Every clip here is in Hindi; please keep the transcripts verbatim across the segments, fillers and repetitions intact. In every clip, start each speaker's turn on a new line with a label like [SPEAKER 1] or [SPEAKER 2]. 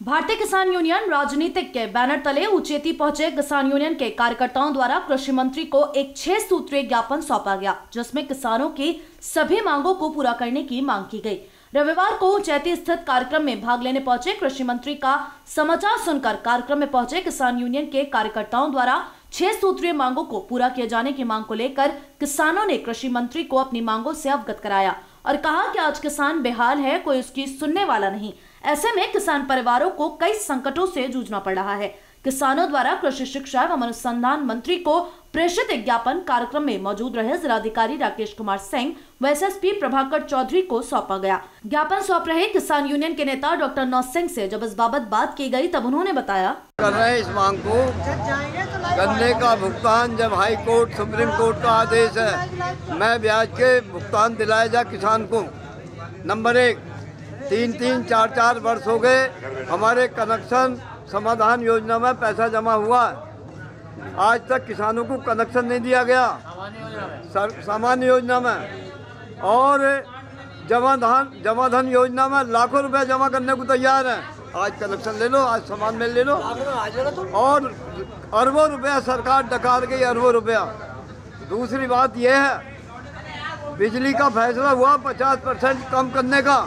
[SPEAKER 1] भारतीय किसान यूनियन राजनीतिक के बैनर तले उचेती पहुंचे किसान यूनियन के कार्यकर्ताओं द्वारा कृषि मंत्री को एक छह सूत्रीय ज्ञापन सौंपा गया, जिसमें किसानों की सभी मांगों को पूरा करने की मांग की गई। रविवार को उचैती स्थित कार्यक्रम में भाग लेने पहुंचे कृषि मंत्री का समाचार सुनकर कार्यक्रम में पहुंचे किसान यूनियन के कार्यकर्ताओं द्वारा छह सूत्रीय मांगों को पूरा किए जाने की मांग को लेकर किसानों ने कृषि मंत्री को अपनी मांगों से अवगत कराया और कहा कि आज किसान बेहाल है, कोई उसकी सुनने वाला नहीं। ऐसे में किसान परिवारों को कई संकटों से जूझना पड़ रहा है। किसानों द्वारा कृषि शिक्षा एवं अनुसंधान मंत्री को प्रेषित एक ज्ञापन कार्यक्रम में मौजूद रहे जिलाधिकारी राकेश कुमार सिंह व एसएसपी प्रभाकर चौधरी को सौंपा गया। ज्ञापन सौंप रहे किसान यूनियन के नेता डॉक्टर नौ सिंह से जब इस बाबत बात की गई तब उन्होंने बताया,
[SPEAKER 2] कर रहे हैं इस मांग को करने का भुगतान जब हाई कोर्ट सुप्रीम कोर्ट का आदेश है, मैं ब्याज के भुगतान दिलाया जा किसान को। नंबर एक, तीन तीन चार चार वर्ष हो गए हमारे कनेक्शन समाधान योजना में पैसा जमा हुआ, आज तक किसानों को कनेक्शन नहीं दिया गया सामान्य योजना में, और जमा धन जमा धन योजना में लाखों रुपए जमा करने को तैयार हैं। आज कनेक्शन ले लो, आज सामान में ले लो, और अरबों रुपया सरकार डकार गई, अरबों रुपया। दूसरी बात यह है, बिजली का फैसला हुआ पचास परसेंट कम करने का,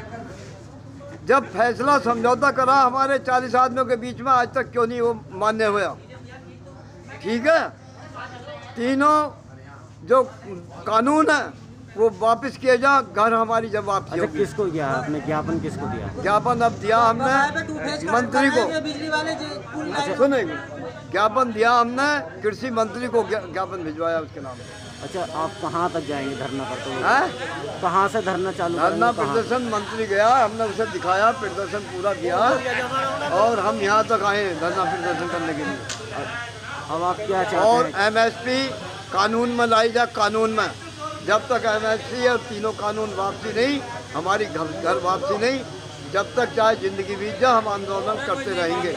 [SPEAKER 2] जब फैसला समझौता करा हमारे चालीस आदमियों के बीच में, आज तक क्यों नहीं वो मान्य हुआ? ठीक है, तीनों जो कानून है वो वापस किए जा, घर हमारी जब वापसी
[SPEAKER 3] अच्छा, किसको दिया आपने ज्ञापन? किसको दिया
[SPEAKER 2] ज्ञापन? अब दिया हमने मंत्री को। अच्छा सुने, ज्ञापन दिया हमने कृषि मंत्री को, ज्ञापन भिजवाया उसके नाम।
[SPEAKER 3] अच्छा, आप कहाँ तक जाएंगे धरना करते हुए?
[SPEAKER 2] हैं?
[SPEAKER 3] कहाँ से धरना चालू?
[SPEAKER 2] धरना प्रदर्शन मंत्री गया, हमने उसे दिखाया, प्रदर्शन पूरा किया और हम यहाँ तक आए धरना प्रदर्शन करने के लिए।
[SPEAKER 3] अब आप क्या चाहते
[SPEAKER 2] और
[SPEAKER 3] हैं?
[SPEAKER 2] एमएसपी कानून में लाई जा, कानून में जब तक एमएसपी और तीनों कानून वापसी नहीं, हमारी घर घर वापसी नहीं, जब तक चाहे जिंदगी बीत जाए हम आंदोलन करते रहेंगे।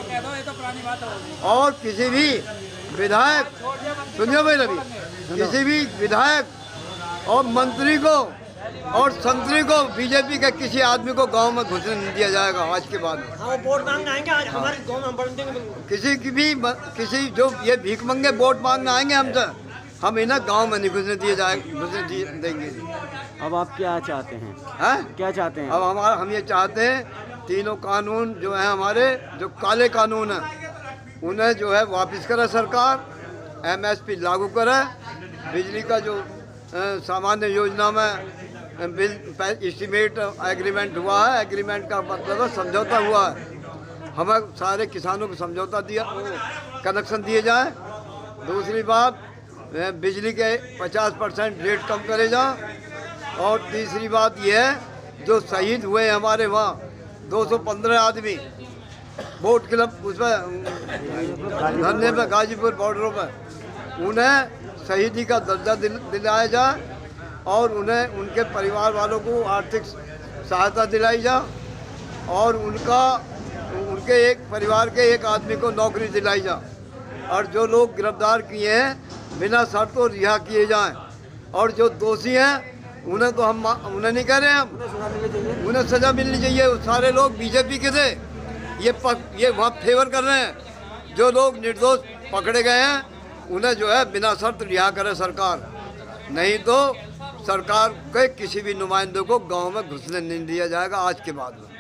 [SPEAKER 2] और किसी भी विधायक, सुनिए भाई रवि, किसी भी विधायक और मंत्री को और संतरी को, बीजेपी के किसी आदमी को गांव में घुसने नहीं दिया जाएगा आज के बाद।
[SPEAKER 4] हाँ, वोट मांगने आएंगे आज हमारे गांव में, हम बढ़ देंगे।
[SPEAKER 2] किसी की भी किसी जो ये भीख मंगे वोट मांगने आएंगे हमसे, हम इन्हें गांव में नहीं घुसने दिए जाए घुसने देंगे।
[SPEAKER 3] अब आप क्या चाहते हैं?
[SPEAKER 2] हैं?
[SPEAKER 3] क्या चाहते हैं?
[SPEAKER 2] अब हमारा हम ये चाहते हैं तीनों कानून जो है हमारे, जो काले कानून हैं उन्हें जो है वापस करे सरकार, एमएसपी लागू करे, बिजली का जो सामान्य योजना में बिल एस्टीमेट एग्रीमेंट हुआ है, एग्रीमेंट का मतलब है समझौता हुआ है, हमें सारे किसानों को समझौता दिया, कनेक्शन दिए जाए। दूसरी बात, बिजली के पचास परसेंट रेट कम करे जा। और तीसरी बात यह है, जो शहीद हुए हमारे वहाँ दो सौ पंद्रह आदमी बोट क्लब उसमें धरने पे गाजीपुर बॉर्डरों पर, उन्हें शहीदी का दर्जा दिल, दिलाया जाए और उन्हें उनके परिवार वालों को आर्थिक सहायता दिलाई जा, और उनका उनके एक परिवार के एक आदमी को नौकरी दिलाई जा, और जो लोग गिरफ्तार किए हैं बिना शर्तों रिहा किए जाएं, और जो दोषी हैं उन्हें तो हम उन्हें नहीं कह रहे हैं, हम उन्हें सजा मिलनी चाहिए। वो सारे लोग बीजेपी के थे, ये पक, ये वहाँ फेवर कर रहे हैं। जो लोग निर्दोष पकड़े गए हैं उन्हें जो है बिना शर्त रिहा करे सरकार, नहीं तो सरकार के किसी भी नुमाइंदे को गांव में घुसने नहीं दिया जाएगा आज के बाद में।